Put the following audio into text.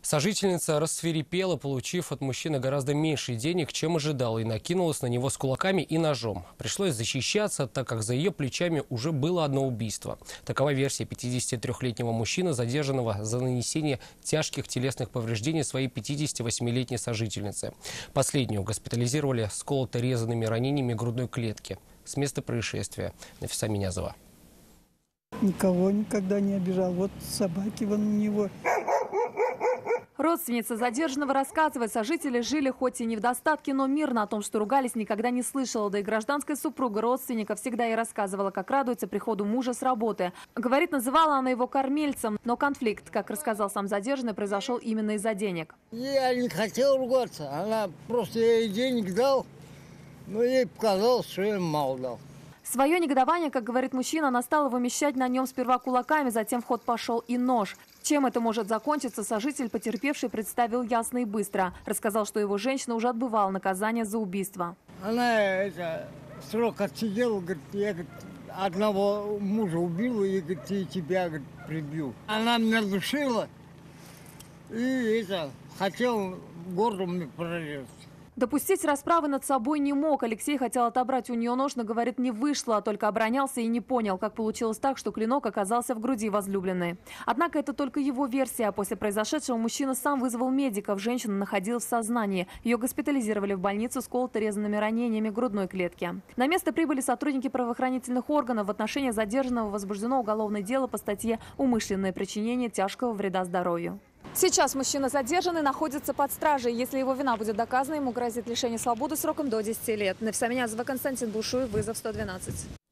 Сожительница рассвирепела, получив от мужчины гораздо меньше денег, чем ожидала, и накинулась на него с кулаками и ножом. Пришлось защищаться, так как за ее плечами уже было одно убийство. Такова версия 53-летнего мужчины, задержанного за нанесение тяжких телесных повреждений своей 58-летней сожительницы. Последнюю госпитализировали с колото-резанными ранениями грудной клетки. С места происшествия Нафиса Минязова. Никого никогда не обижал. Вот собаки вон у него. Родственница задержанного рассказывает, сожители жили хоть и не в достатке, но мирно. О том, что ругались, никогда не слышала. Да и гражданская супруга родственника всегда ей рассказывала, как радуется приходу мужа с работы. Говорит, называла она его кормильцем. Но конфликт, как рассказал сам задержанный, произошел именно из-за денег. Я не хотел ругаться. Она просто ей денег дал, но ей показалось, что я мало дал. Свое негодование, как говорит мужчина, она стала вымещать на нем сперва кулаками, затем в ход пошел и нож. Чем это может закончиться, сожитель потерпевший представил ясно и быстро. Рассказал, что его женщина уже отбывала наказание за убийство. Она срок отсидела, говорит, я одного мужа убила, и говорит, и тебя прибью. Она меня душила и хотел горло мне прорезать. Допустить расправы над собой не мог. Алексей хотел отобрать у нее нож, но, говорит, не вышло, только оборонялся и не понял, как получилось так, что клинок оказался в груди возлюбленной. Однако это только его версия. После произошедшего мужчина сам вызвал медиков. Женщина находилась в сознании. Ее госпитализировали в больницу с колото-резанными ранениями грудной клетки. На место прибыли сотрудники правоохранительных органов. В отношении задержанного возбуждено уголовное дело по статье «Умышленное причинение тяжкого вреда здоровью». Сейчас мужчина задержанный находится под стражей. Если его вина будет доказана, ему грозит лишение свободы сроком до 10 лет. Нафиса Минязова, Константин Бушуев, вызов 112.